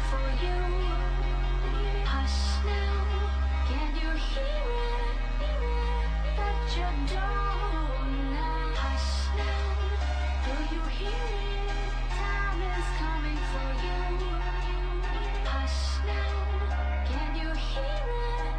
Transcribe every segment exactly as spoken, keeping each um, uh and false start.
for you. Hush now, can you hear it? At your door now. Hush now, do you hear it? Time is coming for you. Hush now, can you hear it?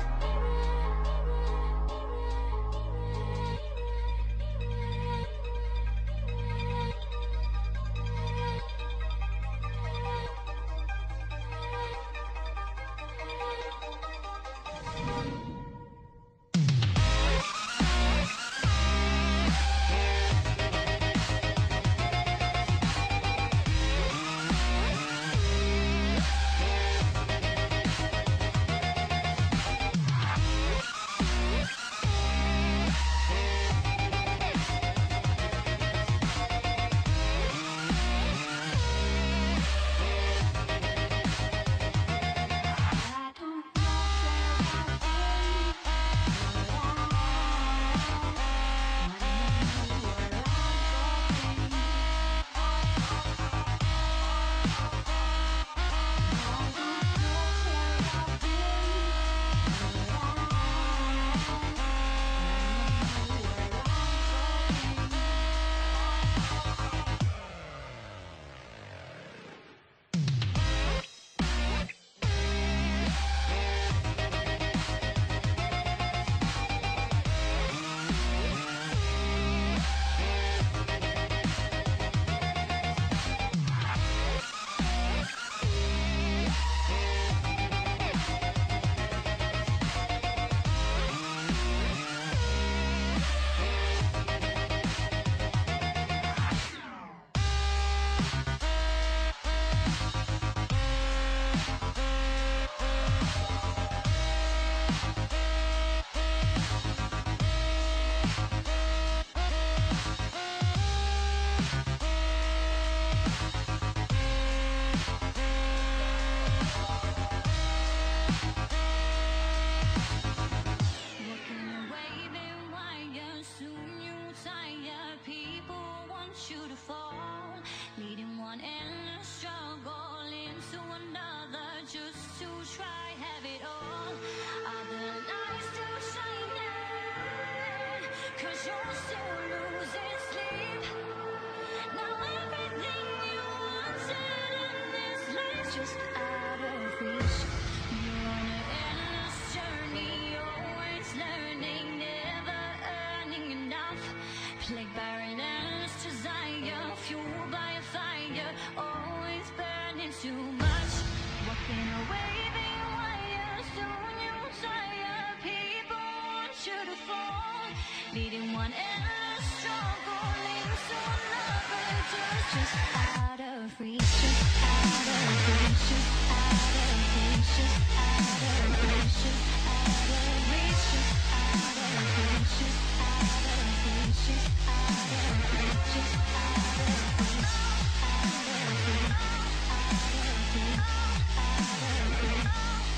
Leading one endless struggle into another, just, just out of reach, just out of reach, just out of reach, just out of reach, just out of reach, just out of reach, just out of reach, just out of reach, just out of reach, out of reach, out of reach, out of reach,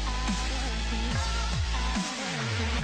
out of reach, out of reach.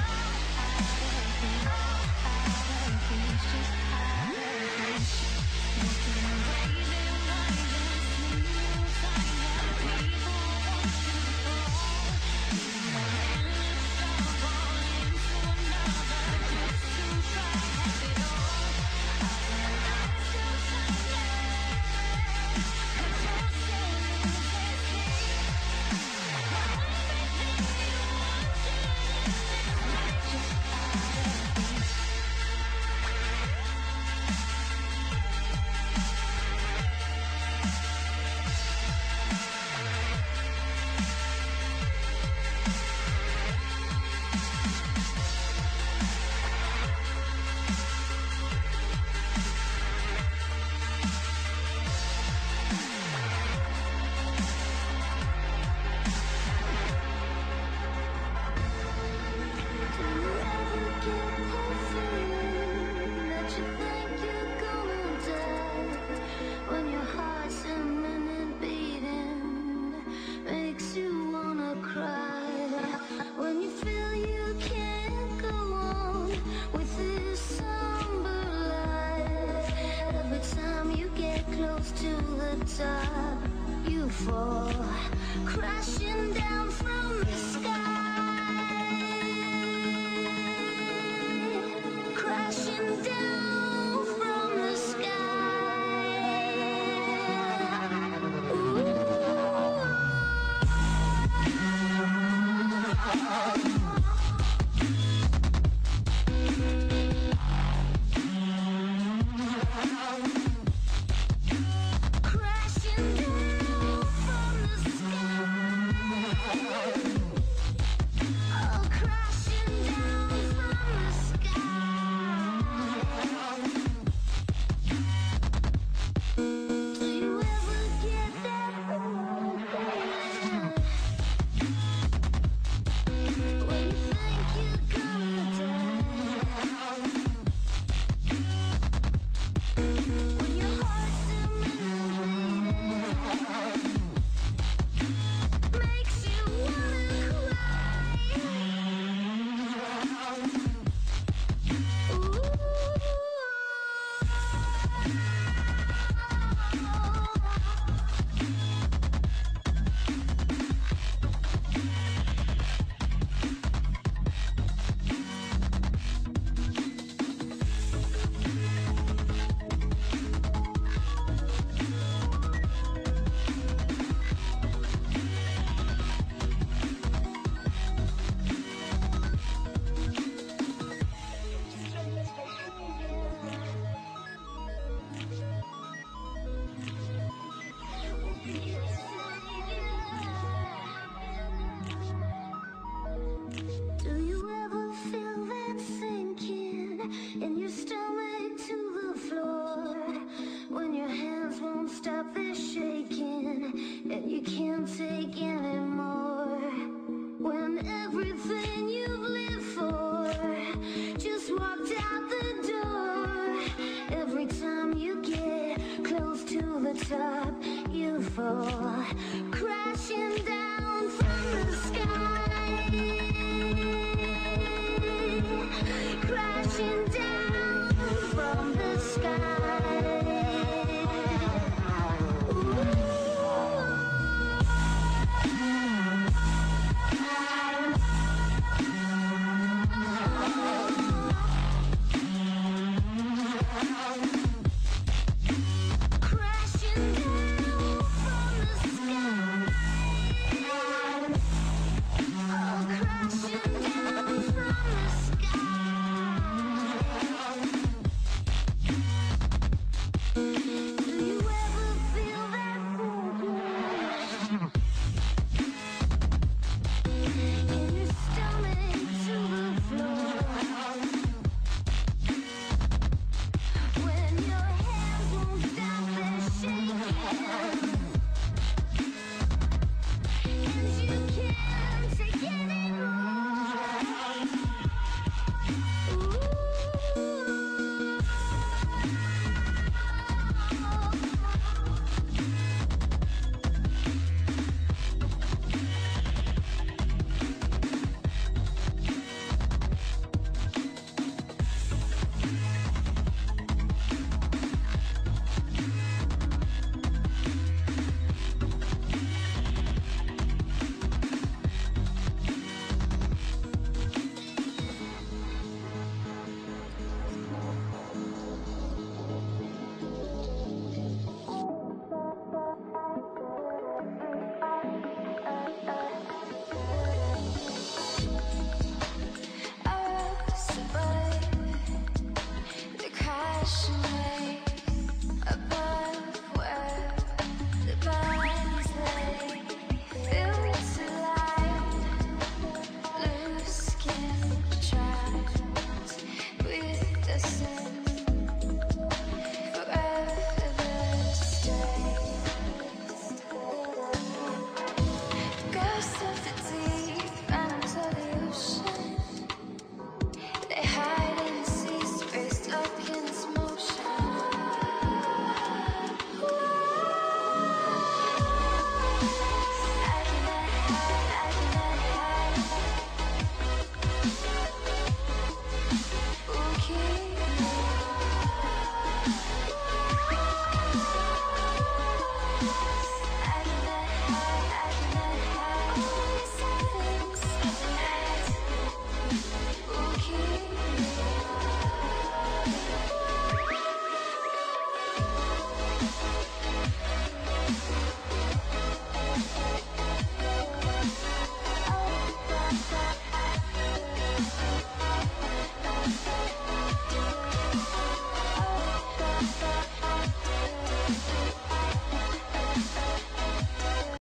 Close to the top. you fall, crashing down from the sky, crashing down from the sky. Ooh. Crashing down from the sky. Oh, crashing down from the sky. Do you ever get that old feeling when you think you're gonna die? When your heart's still bleeding, makes you wanna cry. Ooh. Do you ever feel that sinking in your stomach to the floor? When your hands won't stop their shaking and you can't take it